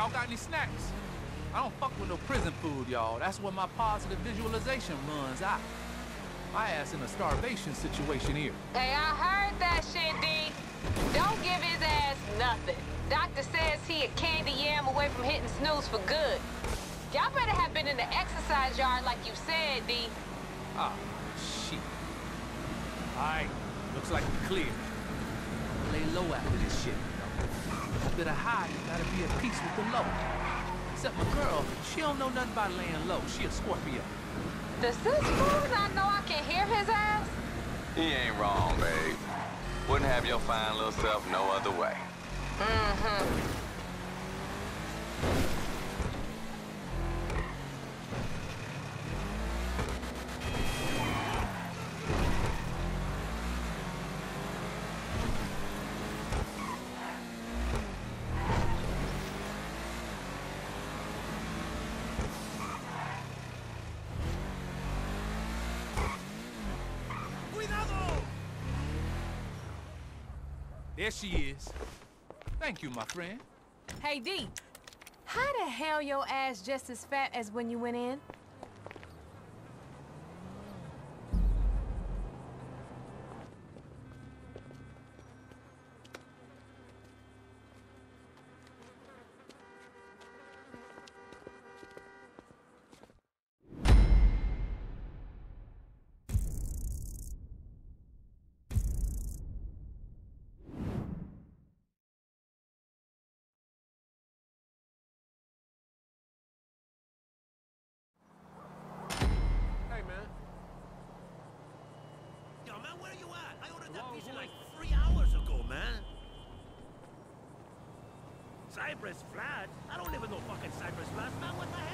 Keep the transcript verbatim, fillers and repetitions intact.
Y'all got any snacks? I don't fuck with no prison food, y'all. That's where my positive visualization runs out. My ass in a starvation situation here. Hey, I heard that shit, D. Don't give his ass nothing. Doctor says he a candy yam away from hitting snooze for good. Y'all better have been in the exercise yard like you said, D. Ah, shit. All right, looks like we're clear. Lay low after this shit. A bit of high, you gotta be at peace with the low. Except my girl, she don't know nothing about laying low. She a Scorpio. Does this fool not know I can hear his ass? He ain't wrong, babe. Wouldn't have your fine little self no other way. Mm-hmm. There she is. Thank you, my friend. Hey, D. How the hell your ass just as fat as when you went in? Where you at? I ordered that pizza like three hours ago, man. Cypress Flat? I don't live in no fucking Cypress Flat, man. What the hell?